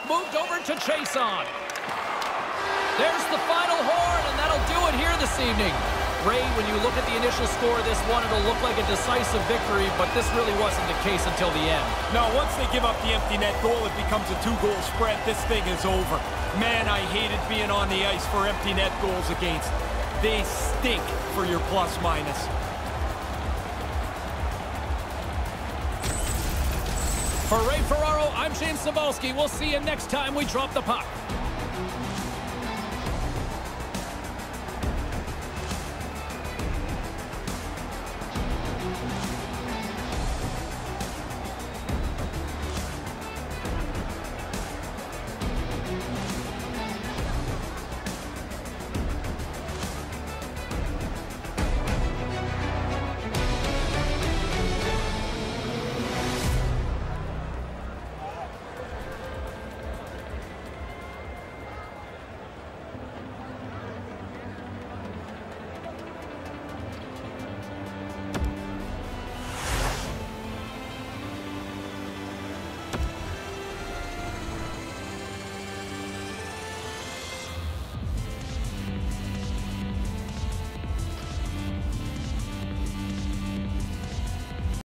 moved over to chase on. There's the final horn, and that'll do it here this evening. Ray, when you look at the initial score of this one, it'll look like a decisive victory, but this really wasn't the case until the end. No, once they give up the empty net goal, it becomes a 2-goal spread. This thing is over. Man, I hated being on the ice for empty net goals against. They stink for your plus-minus. For Ray Ferraro, I'm James Cybulski. We'll see you next time we drop the puck.